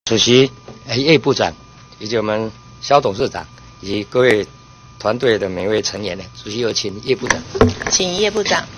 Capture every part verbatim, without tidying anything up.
主席、叶部长，以及我们肖董事长以及各位团队的每位成员呢，主席有请叶部长。 请叶部长。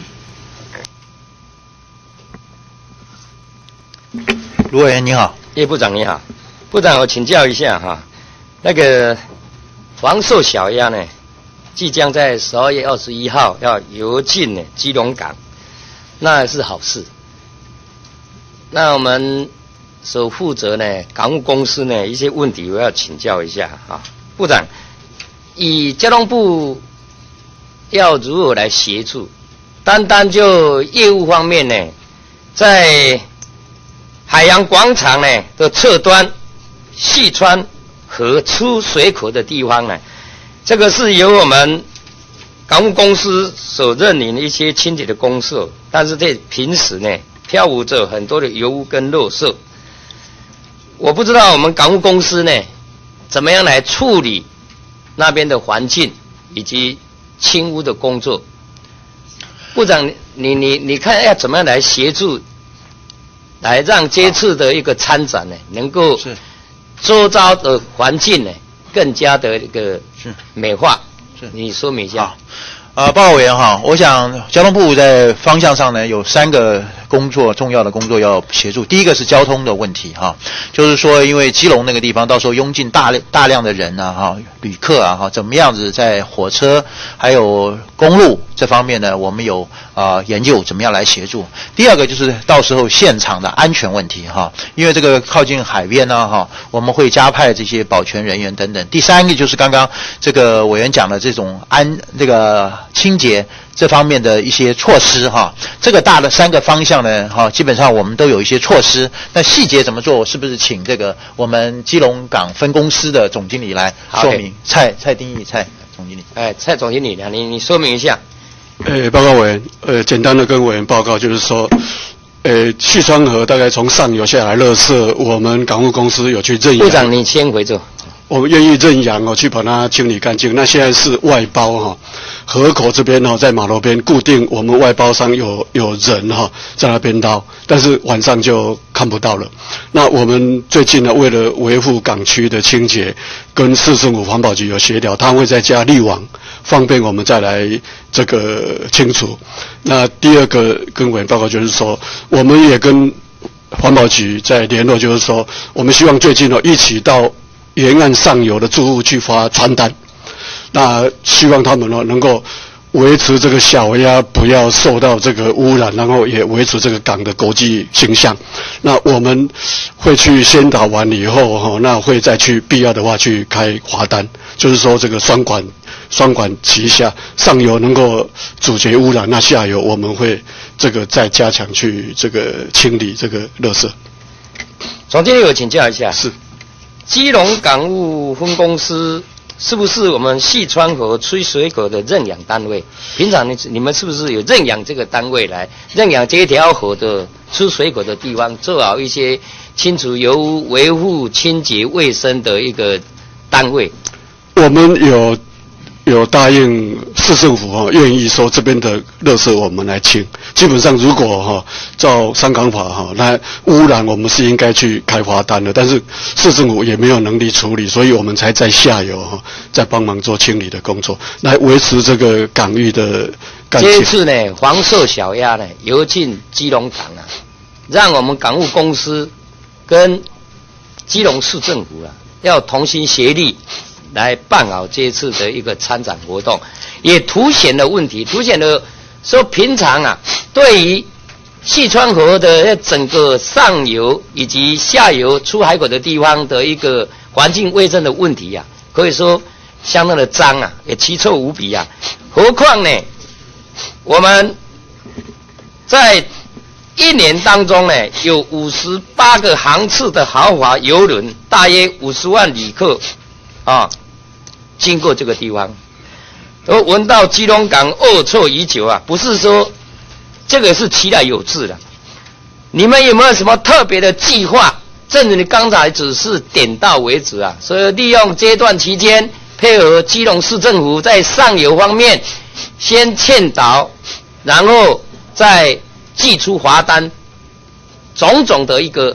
卢委员你好。 叶部长你好。部长，我请教一下哈，那个黄寿小鸭呢，即将在十二月二十一号要游进呢基隆港，那是好事。那我们所负责呢港务公司呢一些问题，我要请教一下啊，部长，以交通部要如何来协助？单单就业务方面呢，在海洋广场呢的侧端，细川河出水口的地方呢，这个是由我们港务公司所认领的一些清洁的公社，但是在平时呢漂浮着很多的油污跟垃圾。我不知道我们港务公司呢怎么样来处理那边的环境以及清污的工作。部长，你你你看要怎么样来协助，来让这次的一个参展呢，能够周遭的环境呢更加的一个美化。是，你说明一下。 啊，报告委员哈，我想交通部在方向上呢有三个工作，重要的工作要协助。第一个是交通的问题哈，就是说因为基隆那个地方到时候拥进大大量的人啊哈，旅客啊哈，怎么样子在火车还有公路这方面呢，我们有啊、呃、研究怎么样来协助。第二个就是到时候现场的安全问题哈，因为这个靠近海边呢哈，我们会加派这些保全人员等等。第三个就是刚刚这个委员讲的这种安这个清洁这方面的一些措施哈，这个大的三个方向呢哈，基本上我们都有一些措施。那细节怎么做，是不是请这个我们基隆港分公司的总经理来说明？蔡蔡丁义蔡总经理。 哎，蔡总经理呢，你你说明一下。 呃，报告委员，呃，简单的跟委员报告就是说，呃，细川河大概从上游下来垃圾，我们港务公司有去认养。 部长，你先回座。 我们愿意认养哦，去把它清理干净。那现在是外包哈、哦，河口这边哈、哦，在马路边固定，我们外包商有有人哈、哦、在那边捞，但是晚上就看不到了。那我们最近呢，为了维护港区的清洁，跟市政府环保局有协调，他会再加滤网，方便我们再来这个清除。那第二个跟委员报告就是说，我们也跟环保局在联络，就是说，我们希望最近哦一起到沿岸上游的住户去发传单，那希望他们呢能够维持这个小鸭不要受到这个污染，然后也维持这个港的国际形象。那我们会去宣导完以后哈，那会再去必要的话去开罚单，就是说这个双管双管齐下，上游能够阻绝污染，那下游我们会这个再加强去这个清理这个垃圾。 总经理，我请教一下。 是。 基隆港务分公司是不是我们细川河出水口的认养单位？平常你你们是不是有认养这个单位来认养这条河的出水口的地方，做好一些清除油污、维护清洁卫生的一个单位？ 我们有有答应市政府哈、哦，愿意说这边的垃圾我们来清。基本上如果哈、哦、照商港法哈、哦，那污染我们是应该去开罚单的，但是市政府也没有能力处理，所以我们才在下游哈、哦，在帮忙做清理的工作，来维持这个港域的干净。 这一次呢，黄色小鸭呢游进基隆港啊，让我们港务公司跟基隆市政府啊要同心协力，来办好这一次的一个参展活动，也凸显了问题，凸显了说平常啊，对于细川河的整个上游以及下游出海口的地方的一个环境卫生的问题啊，可以说相当的脏啊，也奇臭无比啊。何况呢，我们在一年当中呢，有五十八个航次的豪华邮轮，大约五十万旅客啊，经过这个地方，都闻到基隆港恶臭已久啊！不是说这个是期待有致的，你们有没有什么特别的计划？正如你刚才只是点到为止啊，所以利用这段期间，配合基隆市政府在上游方面先劝导，然后再寄出罚单，种种的一个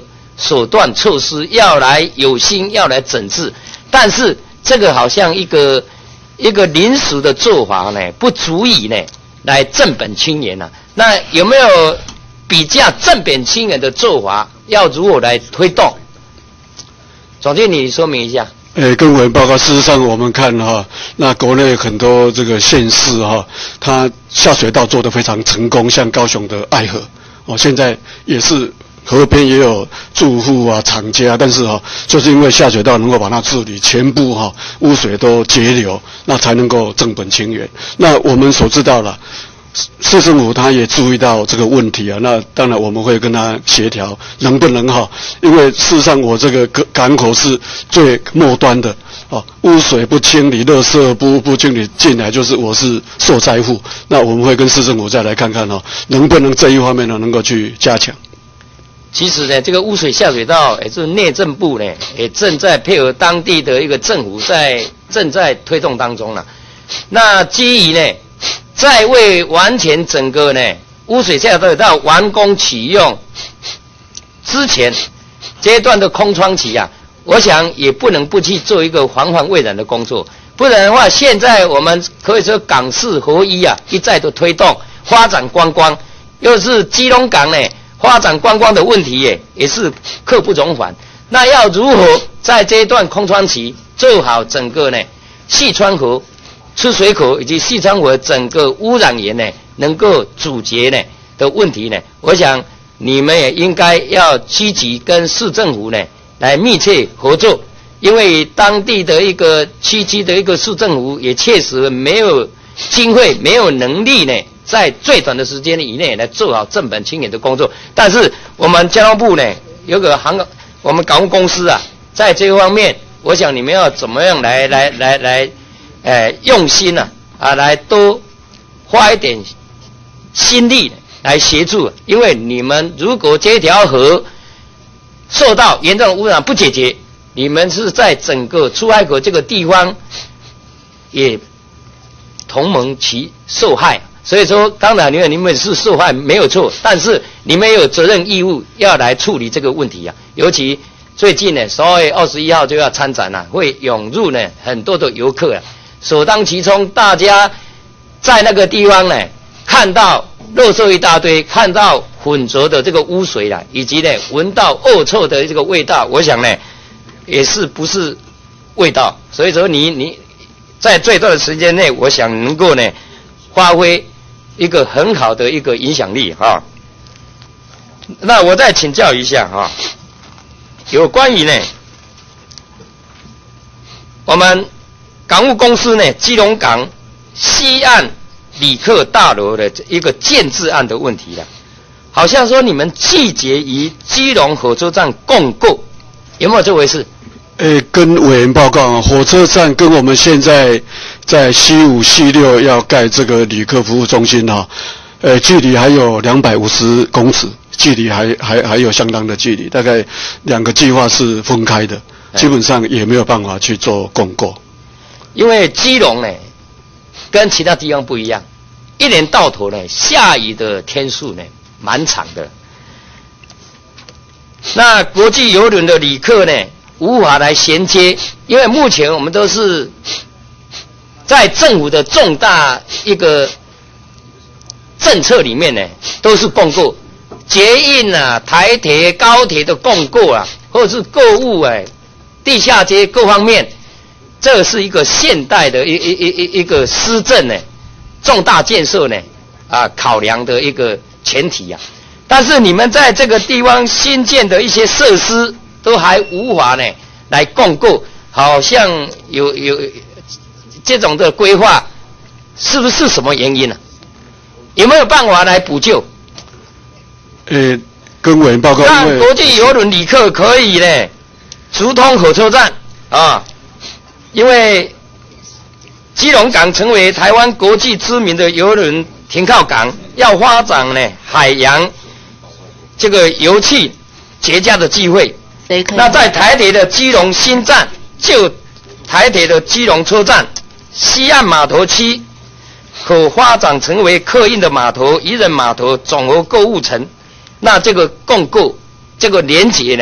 手段措施要来有心要来整治，但是这个好像一个一个临时的做法呢，不足以呢来正本清源啊。那有没有比较正本清源的做法？要如何来推动？总经理说明一下。 诶，跟委员报告，事实上我们看哈，那国内很多这个县市哈，它下水道做得非常成功，像高雄的爱河，哦，现在也是河边也有住户啊、厂家，但是哈，就是因为下水道能够把它治理，全部哈污水都截流，那才能够正本清源。那我们所知道了。市政府他也注意到这个问题啊，那当然我们会跟他协调，能不能哈？因为事实上我这个港口是最末端的哦，污水不清理、垃圾不不清理进来，就是我是受灾户。那我们会跟市政府再来看看哦，能不能这一方面呢能够去加强。 其实呢，这个污水下水道也是内政部呢也正在配合当地的一个政府在正在推动当中了。那基于呢。在未完全整个呢污水下水道完工启用之前阶段的空窗期啊，我想也不能不去做一个防患未然的工作，不然的话，现在我们可以说港市合一啊，一再的推动发展观光，又是基隆港呢发展观光的问题也也是刻不容缓。那要如何在这一段空窗期做好整个呢细川河出水口以及细川河整个污染源呢，能够阻截呢的问题呢，我想你们也应该要积极跟市政府呢来密切合作，因为当地的一个区区的一个市政府也确实没有经费、没有能力呢，在最短的时间以内来做好正本清源的工作。但是我们交通部呢有个航，我们港务公司啊，在这方面，我想你们要怎么样来来来来。呃，用心啊，啊，来多花一点心力来协助，因为你们如果这条河受到严重的污染不解决，你们是在整个出海口这个地方也同盟其受害。所以说，当然你们你们是受害没有错，但是你们也有责任义务要来处理这个问题啊，尤其最近呢，十二月二十一号就要参展了，会涌入呢很多的游客啊。首当其冲，大家在那个地方呢，看到垃圾一大堆，看到混浊的这个污水啦，以及呢闻到恶臭的这个味道，我想呢也是不是味道。所以说你你在最短的时间内，我想能够呢发挥一个很好的一个影响力哈。那我再请教一下哈，有关于呢我们。港务公司呢，基隆港西岸旅客大楼的一个建制案的问题了，好像说你们拒绝于基隆火车站共构，有没有这回事？ 诶，跟委员报告啊，火车站跟我们现在在西五、西六要盖这个旅客服务中心啊，呃，距离还有两百五十公尺，距离还还还有相当的距离，大概两个计划是分开的，基本上也没有办法去做共构。 因为基隆呢，跟其他地方不一样，一年到头呢，下雨的天数呢，蛮长的。那国际邮轮的旅客呢，无法来衔接，因为目前我们都是在政府的重大一个政策里面呢，都是共构，捷运啊、台铁、高铁的共构啊，或者是购物哎、地下街各方面。这是一个现代的一一一一一个施政呢，重大建设呢啊考量的一个前提啊。但是你们在这个地方新建的一些设施都还无法呢来共构，好像有有这种的规划，是不是什么原因呢、啊？有没有办法来补救？ 呃，跟委员报告， 让国际邮轮旅客可以呢直通火车站啊。因为基隆港成为台湾国际知名的邮轮停靠港，要发展呢海洋这个油气绝佳的机会。那在台铁的基隆新站，就台铁的基隆车站西岸码头区，可发展成为客运的码头、渔人码头、总和购物城。那这个共构、这个连结呢，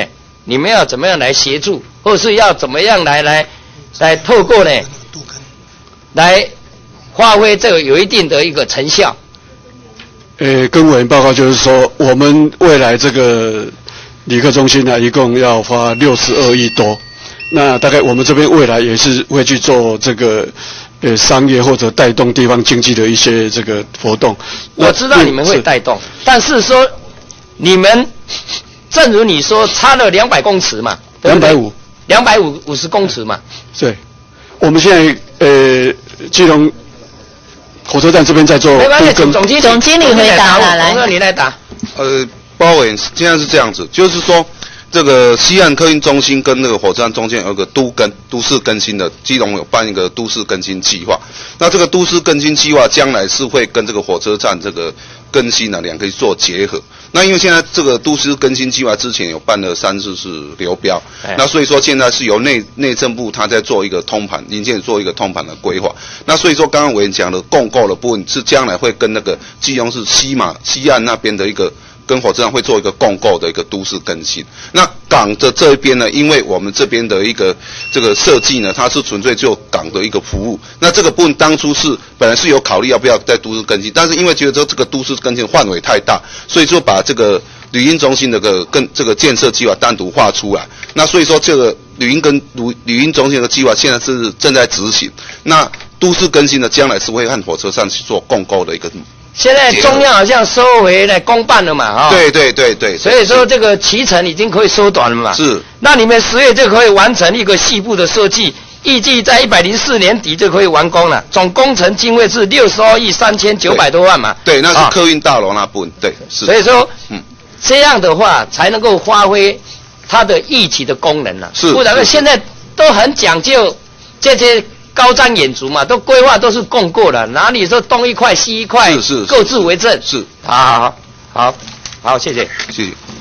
你们要怎么样来协助，或是要怎么样来来来透过呢，来发挥这个有一定的一个成效。 呃，跟委员报告就是说，我们未来这个旅客中心呢，一共要花六十二亿多。那大概我们这边未来也是会去做这个呃商业或者带动地方经济的一些这个活动。 我知道你们会带动，但是说你们正如你说差了两百公尺嘛， 两百五， 两百五五十公尺嘛。 对，我们现在呃基隆火车站这边在做。 没关系，总经理总经理回答了，来， 来，你来答。 呃，包委员现在是这样子，就是说。这个西岸客运中心跟那个火车站中间有一个都更都市更新的，基隆有办一个都市更新计划。那这个都市更新计划将来是会跟这个火车站这个更新呢两个做结合。那因为现在这个都市更新计划之前有办了三次是流标，那所以说现在是由内内政部他在做一个通盘，临近做一个通盘的规划。那所以说刚刚委员讲的共构的部分是将来会跟那个基隆市西马西岸那边的一个。跟火车站会做一个共构的一个都市更新。那港的这边呢，因为我们这边的一个这个设计呢，它是纯粹就港的一个服务。那这个部分当初是本来是有考虑要不要在都市更新，但是因为觉得说这个都市更新范围太大，所以说把这个旅运中心的个更这个建设计划单独划出来。那所以说这个旅运跟旅旅运中心的计划现在是正在执行。那都市更新呢，将来是会和火车站去做共构的一个。 现在中央好像收回来公办了嘛，哈、哦。 对对对对。 所以说这个期程已经可以缩短了嘛。 是。 那你们十月就可以完成一个细部的设计，预计在一百零四年底就可以完工了。总工程经费是六十二亿三千九百多万嘛。 对，那是客运大楼那部分。哦、对，是。 所以说，嗯，这样的话才能够发挥它的预期的功能了、啊。 是。 不然现在都很讲究这些。高瞻远瞩嘛，都规划都是共构的，哪里说东一块西一块， 是是各自为政。 是， 好好好好，好，谢谢， 谢谢。